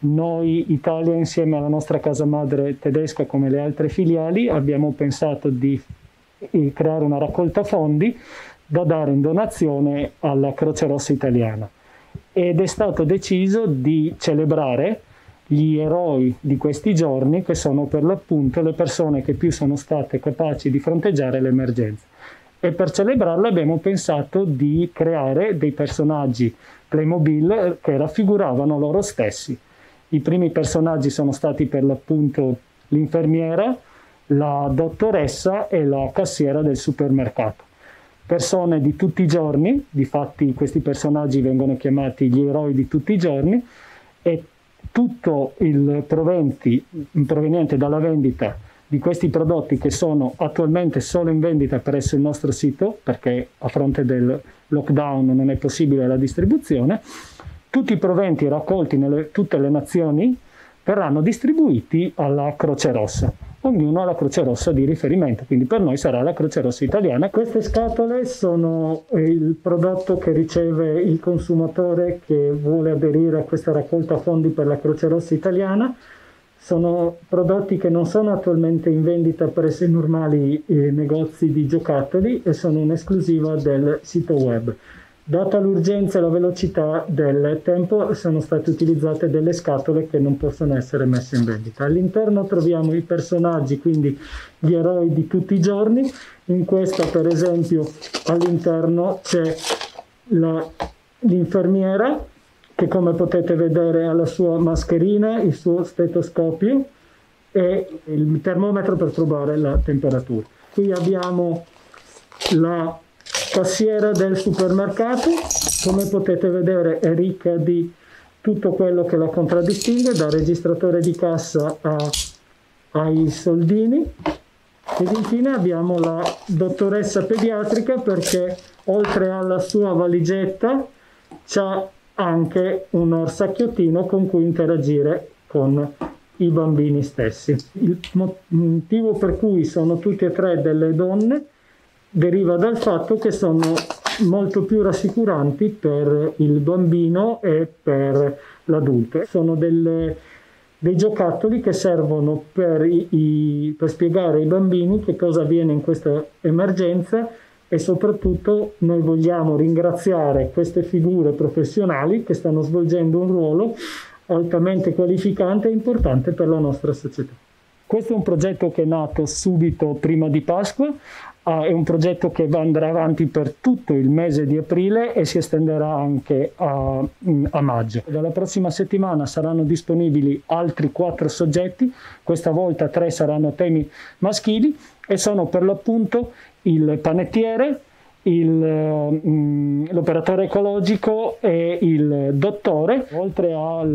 Noi Italia, insieme alla nostra casa madre tedesca come le altre filiali, abbiamo pensato di creare una raccolta fondi da dare in donazione alla Croce Rossa Italiana, ed è stato deciso di celebrare gli eroi di questi giorni, che sono per l'appunto le persone che più sono state capaci di fronteggiare l'emergenza. E per celebrarlo abbiamo pensato di creare dei personaggi Playmobil che raffiguravano loro stessi. I primi personaggi sono stati per l'appunto l'infermiera, la dottoressa e la cassiera del supermercato. Persone di tutti i giorni, difatti questi personaggi vengono chiamati gli eroi di tutti i giorni, e tutto il proveniente dalla vendita di questi prodotti, che sono attualmente solo in vendita presso il nostro sito, perché a fronte del lockdown non è possibile la distribuzione, tutti i proventi raccolti nelle tutte le nazioni verranno distribuiti alla Croce Rossa. Ognuno ha la Croce Rossa di riferimento, quindi per noi sarà la Croce Rossa Italiana. Queste scatole sono il prodotto che riceve il consumatore che vuole aderire a questa raccolta fondi per la Croce Rossa Italiana. Sono prodotti che non sono attualmente in vendita presso i normali negozi di giocattoli e sono un'esclusiva del sito web. Data l'urgenza e la velocità del tempo, sono state utilizzate delle scatole che non possono essere messe in vendita. All'interno troviamo i personaggi, quindi gli eroi di tutti i giorni. In questa, per esempio, all'interno c'è l'infermiera, che come potete vedere ha la sua mascherina, il suo stetoscopio e il termometro per provare la temperatura. Qui abbiamo la cassiera del supermercato, come potete vedere è ricca di tutto quello che la contraddistingue, dal registratore di cassa ai soldini. Ed infine abbiamo la dottoressa pediatrica, perché oltre alla sua valigetta c'ha anche un orsacchiottino con cui interagire con i bambini stessi. Il motivo per cui sono tutte e tre delle donne deriva dal fatto che sono molto più rassicuranti per il bambino e per l'adulto. Sono dei giocattoli che servono per spiegare ai bambini che cosa avviene in questa emergenza, e soprattutto noi vogliamo ringraziare queste figure professionali che stanno svolgendo un ruolo altamente qualificante e importante per la nostra società. Questo è un progetto che è nato subito prima di Pasqua. È un progetto che andrà avanti per tutto il mese di aprile e si estenderà anche a maggio. Dalla prossima settimana saranno disponibili altri 4 soggetti, questa volta 3 saranno temi maschili e sono per l'appunto il panettiere, l'operatore ecologico e il dottore, oltre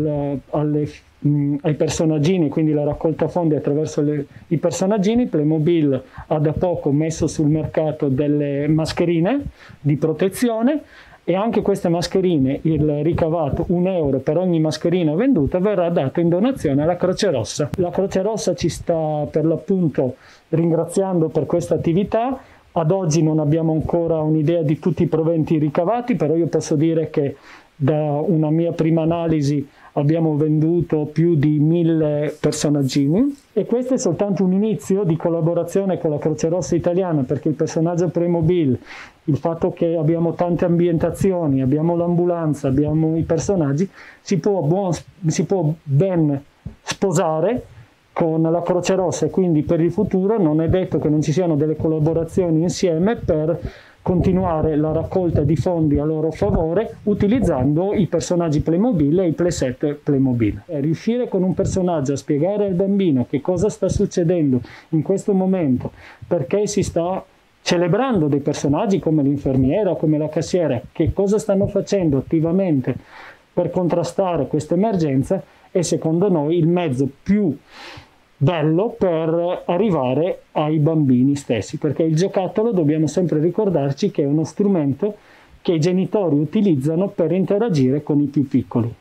ai personaggini, quindi la raccolta fondi attraverso i personaggini. Playmobil ha da poco messo sul mercato delle mascherine di protezione, e anche queste mascherine, il ricavato, €1 per ogni mascherina venduta, verrà dato in donazione alla Croce Rossa. La Croce Rossa ci sta per l'appunto ringraziando per questa attività. Ad oggi non abbiamo ancora un'idea di tutti i proventi ricavati, però io posso dire che da una mia prima analisi abbiamo venduto più di 1000 personaggini, e questo è soltanto un inizio di collaborazione con la Croce Rossa Italiana, perché il personaggio Playmobil, il fatto che abbiamo tante ambientazioni, abbiamo l'ambulanza, abbiamo i personaggi, si può ben sposare con la Croce Rossa, e quindi per il futuro non è detto che non ci siano delle collaborazioni insieme per continuare la raccolta di fondi a loro favore utilizzando i personaggi Playmobil e i playset Playmobil. Riuscire con un personaggio a spiegare al bambino che cosa sta succedendo in questo momento, perché si sta celebrando dei personaggi come l'infermiera, come la cassiera, che cosa stanno facendo attivamente per contrastare questa emergenza, è secondo noi il mezzo più bello per arrivare ai bambini stessi, perché il giocattolo dobbiamo sempre ricordarci che è uno strumento che i genitori utilizzano per interagire con i più piccoli.